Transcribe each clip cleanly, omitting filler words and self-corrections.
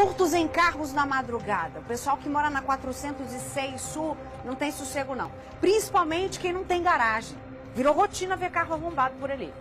Furtos em carros na madrugada. O pessoal que mora na 406 Sul não tem sossego, não. Principalmente quem não tem garagem. Virou rotina ver carro arrombado por ali.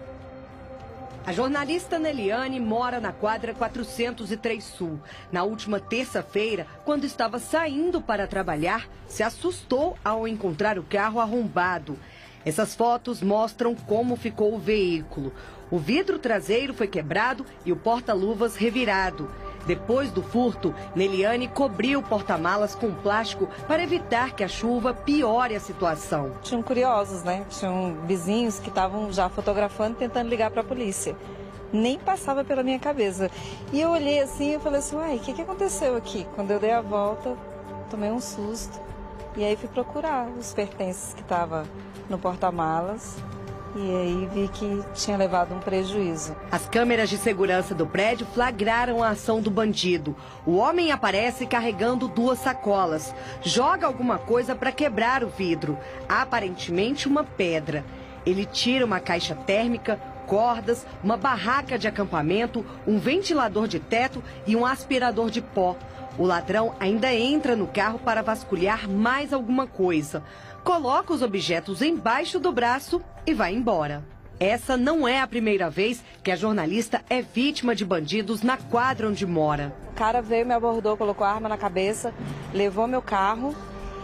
A jornalista Neliane mora na quadra 403 Sul. Na última terça-feira, quando estava saindo para trabalhar, se assustou ao encontrar o carro arrombado. Essas fotos mostram como ficou o veículo. O vidro traseiro foi quebrado e o porta-luvas revirado. Depois do furto, Neliane cobriu o porta-malas com plástico para evitar que a chuva piore a situação. Tinham curiosos, né? Tinham vizinhos que estavam já fotografando, tentando ligar para a polícia. Nem passava pela minha cabeça. E eu olhei assim e falei assim, uai, o que aconteceu aqui? Quando eu dei a volta, tomei um susto. E aí fui procurar os pertences que estavam no porta-malas. E aí vi que tinha levado um prejuízo. As câmeras de segurança do prédio flagraram a ação do bandido. O homem aparece carregando 2 sacolas. Joga alguma coisa para quebrar o vidro. Aparentemente uma pedra. Ele tira uma caixa térmica, cordas, uma barraca de acampamento, um ventilador de teto e um aspirador de pó. O ladrão ainda entra no carro para vasculhar mais alguma coisa. Coloca os objetos embaixo do braço e vai embora. Essa não é a primeira vez que a jornalista é vítima de bandidos na quadra onde mora. O cara veio, me abordou, colocou a arma na cabeça, levou meu carro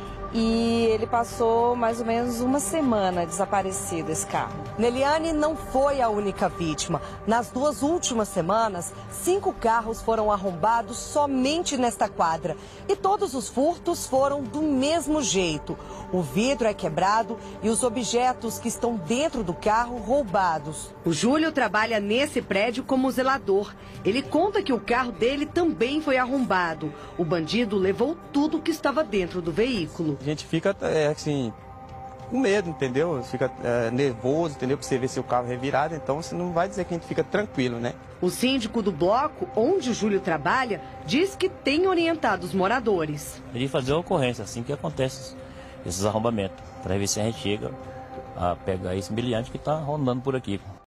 e ele passou mais ou menos uma semana desaparecido, esse carro. Neliane não foi a única vítima. Nas 2 últimas semanas, 5 carros foram arrombados somente nesta quadra. E todos os furtos foram do mesmo jeito. O vidro é quebrado e os objetos que estão dentro do carro roubados. O Júlio trabalha nesse prédio como zelador. Ele conta que o carro dele também foi arrombado. O bandido levou tudo que estava dentro do veículo. A gente fica assim, com medo, entendeu? Fica nervoso, entendeu? Pra você ver se o carro é revirado, então você não vai dizer que a gente fica tranquilo, né? O síndico do bloco, onde o Júlio trabalha, diz que tem orientado os moradores. De fazer a ocorrência assim que acontece esses arrombamentos, para ver se a gente chega a pegar esse brilhante que está rondando por aqui.